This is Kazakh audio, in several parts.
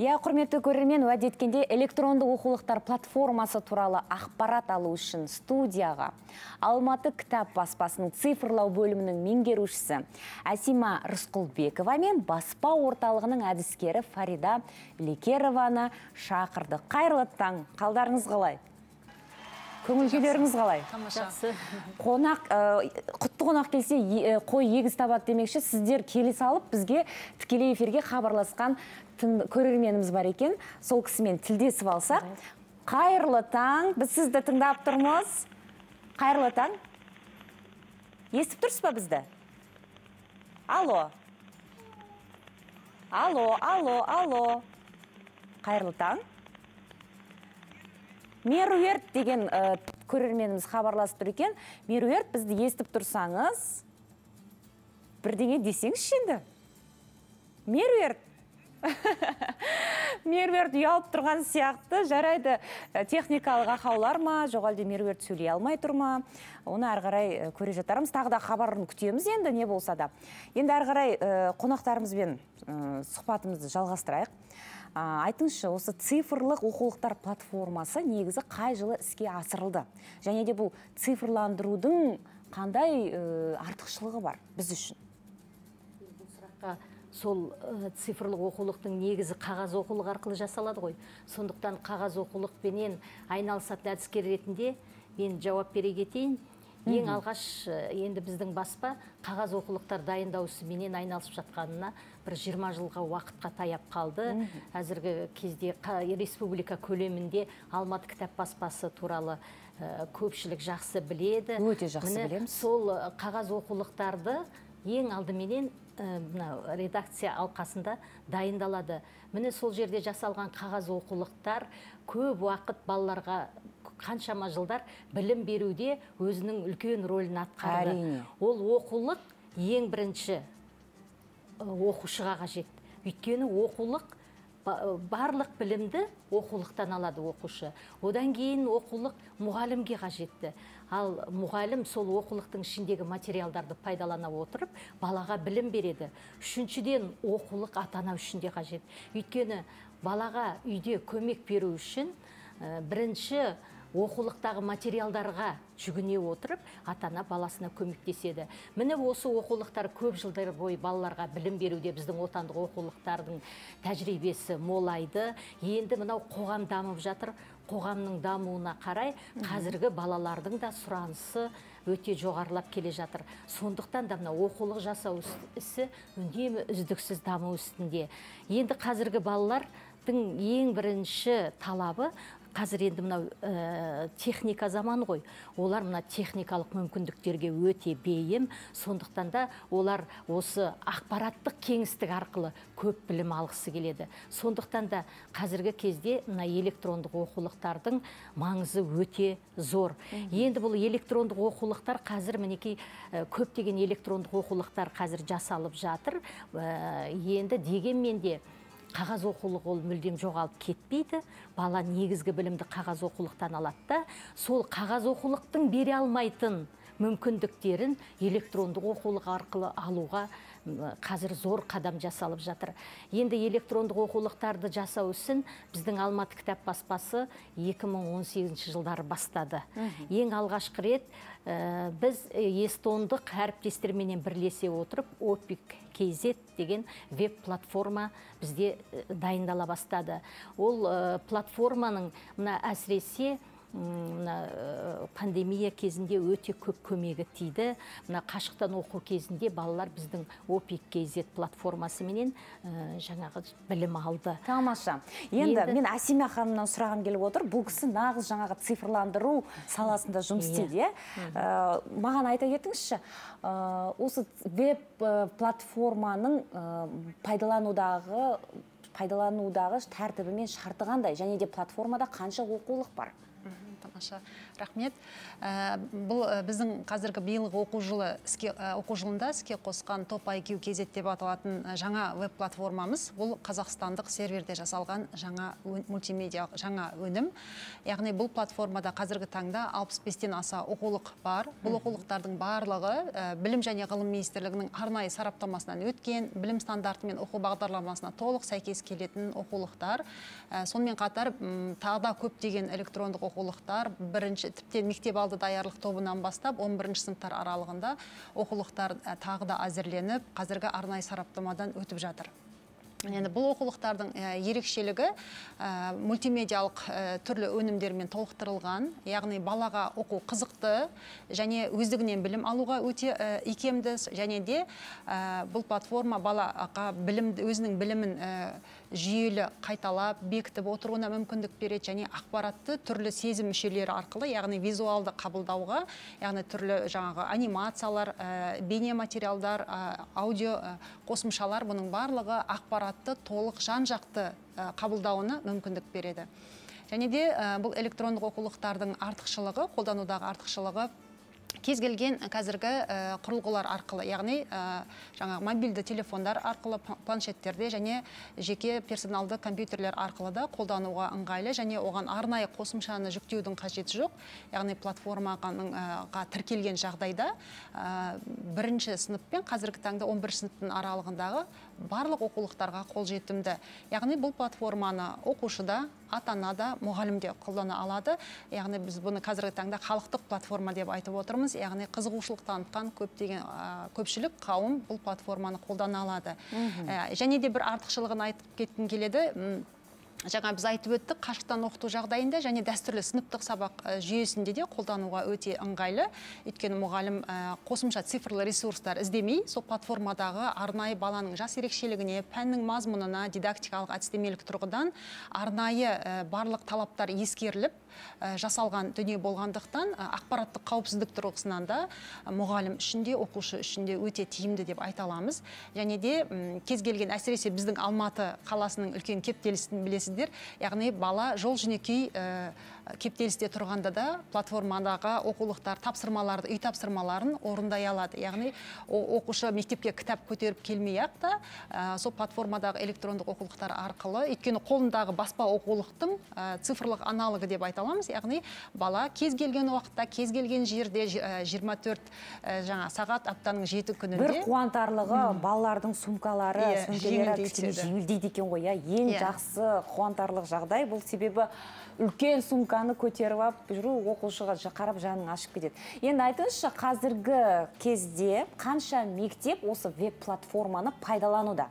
Я құрметті көрермен, уәде еткенде электронды оқулықтар платформасы туралы ақпарат алу үшін студияға Алматы кітап баспасының цифрлау бөлімінің меңгерушісі Асима Рысқұлбекова мен баспа орталығының әдіскері Фарида Лекерованы шақырды. Қайырлы таң, қалдарыңыз қалай? Көңіл-күйлеріңіз қалай? Жақсы. Құтты қонақ келсе, қой егіз табады демекші, сіздер келе салып бізге тікелей эфирге хабарласқан көрерменіміз бар екен. Сол кісімен тілдесіп алсақ. Қайырлы таң, біз сізді тыңдап тұрмыз. Қайырлы таң. Естіп тұрсыз ба бізді? Алло. Алло. Қайырлы таң. Меруерт деген көрерменіміз хабарласып тұр екен. Меруерт, бізді естіп тұрсаңыз, бірдеңе десеңіз енді. Меруерт. Меруерт ұялып тұрған сияқты, жарайды, техникалық ақаулар ма, жоқ әлде Меруерт сөйлей алмай тұр ма? Оны әрі қарай көре жатарымыз. Тағы да хабарын күтеміз енді, не болса да. Енді әрі қарай қонақтарымызбен сұхбатымызды жалғастырайық. Айтыңызшы, осы цифрлық оқулықтар платформасы негізі қай жылы іске асырылды? Және де бұл цифрландырудың қандай артықшылығы бар біз үшін? Бұл сұраққа сол цифрлық оқулықтың негізі қағаз оқулық арқылы жасалады ғой. Сондықтан қағаз оқулықпенен айналысатын әдіскер ретінде мен жауап бере кетейін. Ең алғаш енді біздің баспа қағаз оқулықтар дайындау ісіменен айналысып жатқанына бір 20 жылға уақытқа таяп қалды. Әзіргі кезде республика көлемінде Алматы кітап баспасы туралы көпшілік жақсы біледі. Өте жақсы білеміз. Сол қағаз оқулықтарды ең алдыменен редакция алқасында дайындалады. Міне сол жерде жасалған қағаз оқулықтар көп уақыт балаларға қаншама жылдар білім беруде өзінің үлкен рөлін атқарды. Ол оқулық ең бірінші оқушыға қажет. Өйткені оқулық барлық білімді оқулықтан алады оқушы. Одан кейін оқулық мұғалімге қажетті. Ал мұғалім сол оқулықтың ішіндегі материалдарды пайдалана отырып, балаға білім береді. Үшіншіден оқулық ата-ана үшін де қажет. Өйткені балаға үйде көмек беру үшін бірінші оқулықтағы материалдарға жүгіне отырып, ата-ана баласына көмектеседі. Міне осы оқулықтар көп жылдар бойы балаларға білім беруде біздің отандық оқулықтардың тәжірибесі молайды. Енді мынау қоғам дамып жатыр. Қоғамның дамуына қарай қазіргі балалардың да сұранысы өте жоғарылап келе жатыр. Сондықтан да мына оқулық жасау ісі үнемі үздіксіз даму үстінде. Енді қазіргі балалардың ең бірінші талабы қазір енді мынау техника заманы ғой. Олар мына техникалық мүмкіндіктерге өте бейім. Сондықтан да олар осы ақпараттық кеңістік арқылы көп білім алғысы келеді. Сондықтан да қазіргі кезде мына электрондық оқулықтардың маңызы өте зор. Енді бұл электрондық оқулықтар қазір мінекей көптеген электрондық оқулықтар қазір жасалып жатыр. Енді дегенмен де қағаз оқулық ол мүлдем жоғалып кетпейді. Бала негізгі білімді қағаз оқулықтан алады да, сол қағаз оқулықтың бере алмайтын мүмкіндіктерін электрондық оқулық арқылы алуға қазір зор қадам жасалып жатыр. Енді электрондық оқулықтарды жасау үшін біздің Алматы кітап баспасы 2018 жылдары бастады. Ең алғашқы рет біз эстондық әріптестерменен бірлесе отырып Opik.kz деген веб-платформа бізде дайындала бастады. Ол платформаның әсіресе пандемия кезінде өте көп көмегі тиді. Қашықтан оқу кезінде балалар біздің Opik.kz платформасы менен жаңағы білім алды. Тамаша. Енді мен Асима ханымнан сұрағым келіп отыр. Бұл кісі нағыз жаңағы цифрландыру саласында жұмыс істейді. Маған айта кетіңізші, осы веб-платформаның пайдаланудағы тәртібі мен шарты қандай? Және де платформада қанша оқулық бар? Тамаша, рахмет. Бұл біздің қазіргі биылғы оқу жылында іске қосқан Top IQ KZ деп аталатын жаңа веб-платформамыз. Бұл қазақстандық серверде жасалған жаңа мультимедиалық жаңа өнім. Яғни бұл платформада қазіргі таңда 65-тен аса оқулық бар. Бұл оқулықтардың барлығы Білім және ғылым министрлігінің арнайы сараптамасынан өткен, білім стандарты мен оқу бағдарламасына толық сәйкес келетін оқулықтар. Сонымен қатар тағы да көптеген электрондық оқулықтар, тіптен мектеп алды даярлық тобынан бастап 11-ші сыныптар аралығында оқулықтар тағы да әзірленіп, қазіргі арнайы сараптамадан өтіп жатыр. Енді бұл оқулықтардың ерекшелігі мультимедиалық түрлі өнімдермен толықтырылған, яғни балаға оқу қызықты және өздігінен білім алуға өте икемді, және де бұл платформа балаға өзінің білімін жүйелі қайталап, бекітіп отыруына мүмкіндік береді, және ақпаратты түрлі сезім мүшелері арқылы, яғни визуалды қабылдауға, яғни түрлі жаңағы анимациялар, бейне материалдар, аудио қосымшалар, бұның барлығы ақпаратты толық жан-жақты қабылдауына мүмкіндік береді. Және де бұл электрондық оқулықтардың артықшылығы, қолданудағы артықшылығы кез келген қазіргі құрылғылар арқылы, яғни жаңағы мобильді телефондар арқылы, планшеттерде және жеке персоналды компьютерлер арқылы да қолдануға ыңғайлы, және оған арнайы қосымшаны жүктеудің қажеті жоқ. Яғни платформаға тіркелген жағдайда 1-ші сыныппен қазіргі таңда 11-ші сыныптың аралығындағы барлық оқулықтарға қолжетімді. Яғни бұл платформаны оқушыда, ата-анада, мұғалімде қолдана алады. Яғни біз бұны қазіргі таңда халықтық платформа деп айтып отырмыз. Яғни қызығушылық танытқан көпшілік қауым бұл платформаны қолдана алады. Және де бір артықшылығын айтып кеткім келеді. Жаңа біз айтып өттік, қашықтан оқыту жағдайында және дәстүрлі сыныптық сабақ жүйесінде де қолдануға өте ыңғайлы. Өйткені мұғалім қосымша цифрлы ресурстар іздемей, сол платформадағы арнайы баланың жас ерекшелігіне, пәннің мазмұнына, дидактикалық әдістемелік тұрғыдан арнайы барлық талаптар ескеріліп жасалған дүние болғандықтан, ақпараттық қауіпсіздік тұрғысынан да мұғалім үшін де, оқушы үшін де өте тиімді деп айта аламыз. Және де кез келген, әсіресе біздің Алматы қаласының үлкен кептелісін білесіздер, яғни бала жол жөнекей кептелісте тұрғанда да платформадағы оқулықтар, тапсырмаларды, үй тапсырмаларын орындай алады. Яғни оқушы мектепке кітап көтеріп келмей-ақ та, сол платформадағы электрондық оқулықтар арқылы, өйткені қолындағы баспа оқулықтың цифрлық аналогы деп айта аламыз. Яғни бала кез келген уақытта, кез келген жерде 24 сағат аптаның 7 күнінде. Бір қуантарлығы балалардың сумкалары, сөмкелері кішкене жеңілдейді екен ғой. Ең жақсы қуантарлық жағдай бұл, себебі үлкен сумканы көтеріп алып жүру оқушыға қарап жаның ашып кетеді. Енді айтыңызшы, қазіргі кезде қанша мектеп осы веб-платформаны пайдалануда?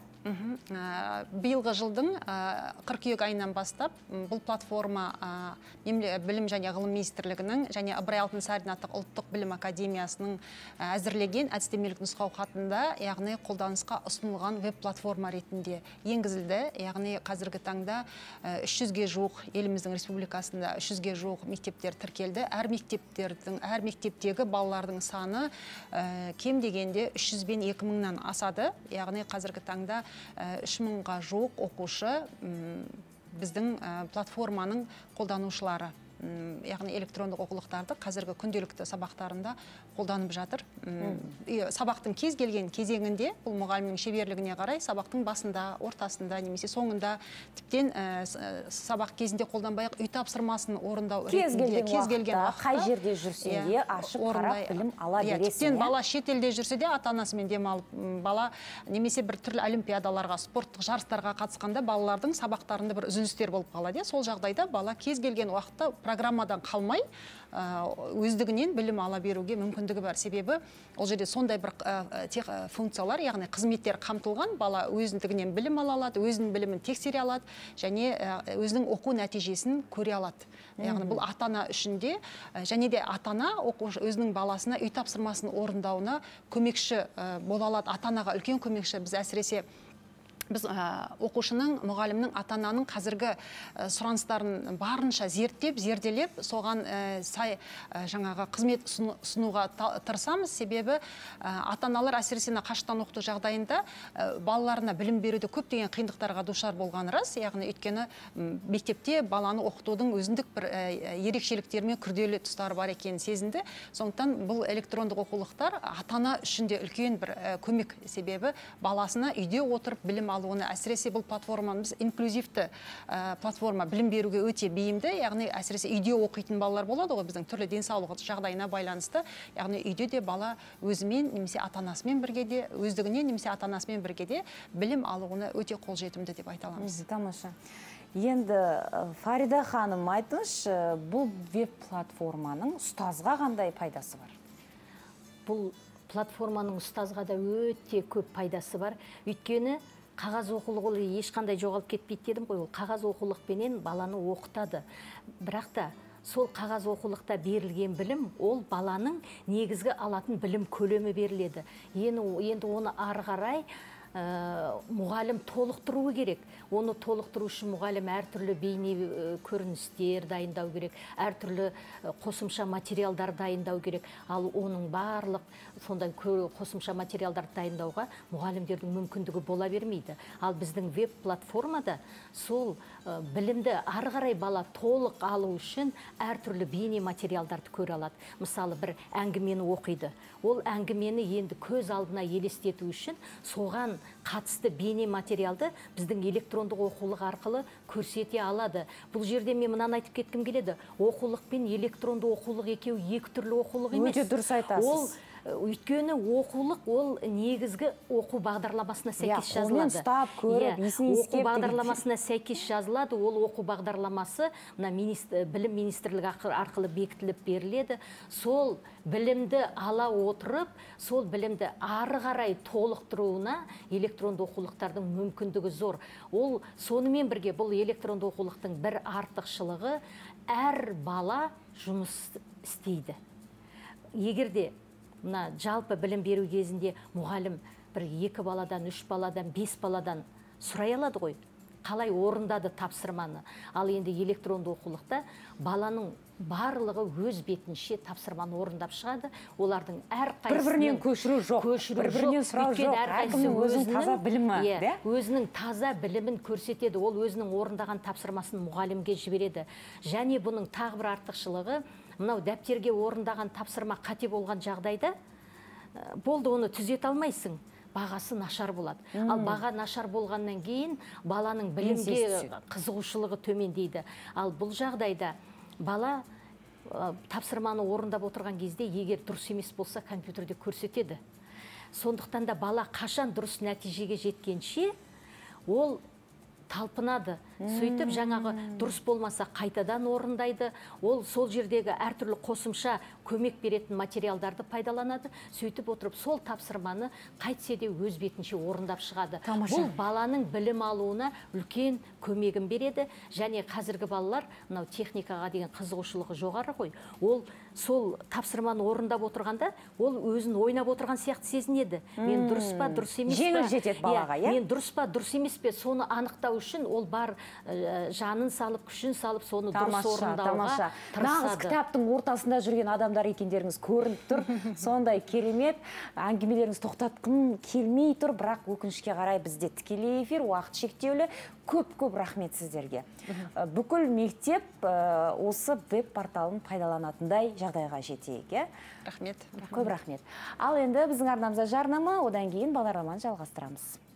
Биылғы жылдың қыркүйек айынан бастап бұл платформа Білім және ғылым министрлігінің және Ыбырай Алтынсарин атты ұлттық білім академиясының әзірлеген әдістемелік нұсқау хатында, яғни қолданысқа ұсынылған веб-платформа ретінде енгізілді. Яғни қазіргі таңда 300-ге жуық, еліміздің республикасында 300-ге жуық мектептер тіркелді. Әр мектептегі балалардың саны кем дегенде 300 бен 2000-нан асады. Яғни қазіргі таңда 3000-ға жуық оқушы біздің платформаның қолданушылары. Яғни электрондық оқулықтарды қазіргі күнделікті сабақтарында қолданып жатыр. Сабақтың кез келген кезеңінде, бұл мұғалімнің шеберлігіне қарай, сабақтың басында, ортасында, немесе соңында, тіптен сабақ кезінде қолданбай-ақ үй тапсырмасын орындау ретінде, кез келген уақытта, қай жерде жүрсе де ашып қарап білім ала бересің. Тіптен бала шетелде жүрсе де ата-анасымен демалып, бала немесе бір түрлі олимпиадаларға, спорттық жарыстарға қатысқанда балалардың сабақтарында бір үзілістер болып қалады. Сол жағдайда бала кез келген уақытта программадан қалмай өздігінен білім ала беруге мүмкіндігі бар. Себебі ол жерде сондай бір функциялар, яғни қызметтер қамтылған, бала өзіндігінен білім ала алады, өзінің білімін тексере алады және өзінің оқу нәтижесін көре алады. Яғни бұл ата-ана үшін де, және де ата-ана өзінің баласына үй тапсырмасын орындауына көмекші бола алады. Ата-анаға үлкен көмекші. Біз әсіресе біз оқушының, мұғалімнің, ата-ананың қазіргі сұраныстарын барынша зерделеп, соған сай жаңағы қызмет ұсынуға тырысамыз. Себебі ата-аналар әсіресе қашықтан оқыту жағдайында балаларына білім беруде көптеген қиындықтарға душар болған рас. Яғни өйткені мектепте баланы оқытудың өзіндік бір ерекшеліктері мен күрделі тұстары бар екенін сезінді. Сондықтан бұл электрондық оқулықтар ата-ана үшін де үлкен бір көмек, себебі баласына үйде отырып білім алуына, әсіресе бұл платформамыз инклюзивті платформа, білім беруге өте бейімді. Яғни әсіресе үйде оқитын балалар болады ғой, біздің түрлі денсаулық жағдайына байланысты. Яғни үйде де бала өзімен немесе ата-анасымен бірге де, өздігінен немесе ата-анасымен бірге де білім алуына өте қолжетімді деп айта аламыз. Тамаша. Енді Фарида ханым, айтыңызшы, бұл веб-платформаның ұстазға қандай пайдасы бар? Бұл платформаның ұстазға да өте көп пайдасы бар. Өйткені қағаз оқулығы ешқандай жоғалып кетпейді дедім ғой. Ол қағаз оқулықпенен баланы оқытады. Бірақ та сол қағаз оқулықта берілген білім, ол баланың негізгі алатын білім көлемі беріледі. Енді оны ары қарай мұғалім толықтыруы керек. Оны толықтыру үшін мұғалім әртүрлі бейне көріністер дайындау керек, әртүрлі қосымша материалдар дайындау керек. Ал оның барлық сондай қосымша материалдар дайындауға мұғалімдердің мүмкіндігі бола бермейді. Ал біздің веб-платформада сол білімді ары қарай бала толық алу үшін әртүрлі бейне материалдарды көре алады. Мысалы, бір әңгімені оқиды. Ол әңгімені енді көз алдына елестету үшін соған қатысты бейне материалды біздің электрондық оқулық арқылы көрсете алады. Бұл жерде мен мынаны айтып кеткім келеді. Оқулық пен электронды оқулық екеуі екі түрлі оқулық емес. Өте дұрыс айтасыз. Өйткені оқулық ол негізгі оқу бағдарламасына сәйкес жазылады. Оқу бағдарламасына сәйкес жазылады. Ол оқу бағдарламасы білім министрлігі арқылы бекітіліп беріледі. Сол білімді ала отырып, сол білімді ары қарай толықтыруына электронды оқулықтардың мүмкіндігі зор. Ол сонымен бірге бұл электронды оқулықтың бір артықшылығы, әр бала жұмыс істейді. Егерде жалпы білім беру кезінде мұғалім бір 2 баладан, 3 баладан, 5 баладан сұрай алады ғой, қалай орындады тапсырманы. Ал енді электронды оқулықта баланың барлығы өз бетінше тапсырманы орындап шығады. Олардың әрқайсының бір-бірінен көшіру жоқ, бір-бірінен сұрау жоқ. Әркімнің өзінің таза білімі, өзінің таза білімін көрсетеді. Ол өзінің орындаған тапсырмасын мұғалімге жібереді. Және бұның тағы бір артықшылығы, мынау дәптерге орындаған тапсырма қате болған жағдайда болды, оны түзете алмайсың. Бағасы нашар болады. Ал баға нашар болғаннан кейін баланың білімге қызығушылығы төмендейді. Ал бұл жағдайда бала тапсырманы орындап отырған кезде, егер дұрыс емес болса, компьютерде көрсетеді. Сондықтан да бала қашан дұрыс нәтижеге жеткенше ол талпынады. Сөйтіп жаңағы дұрыс болмаса қайтадан орындайды. Ол сол жердегі әртүрлі қосымша көмек беретін материалдарды пайдаланады. Сөйтіп отырып сол тапсырманы қайтсе де өз бетінше орындап шығады. Бұл баланың білім алуына үлкен көмегін береді. Және қазіргі балалар мынау техникаға деген қызығушылығы жоғары ғой. Ол сол тапсырманы орындап отырғанда, ол өзін ойнап отырған сияқты сезінеді. Мен дұрыс па, дұрыс емес пе? Жеңіл жетеді балаға, иә? Мен дұрыс па, дұрыс емес пе? Соны анықтау үшін ол бар жанын салып, күшін салып, соны дұрыс орындауға тырысады. Нағыз кітаптың ортасында жүрген адамдар екендеріңіз көрініп тұр. Сондай керемет, әңгімелеріңіз тоқтатқым келмей тұр, бірақ өкінішке қарай бізде тікелей эфир, уақыт шектеулі. Көп рахмет сіздерге. Бүкіл мектеп осы веб-порталын пайдаланатындай жағдайға жетейік. Рахмет. Көп рахмет. Ал енді біздің арнамызда жарнама, одан кейін бағдарламаны жалғастырамыз.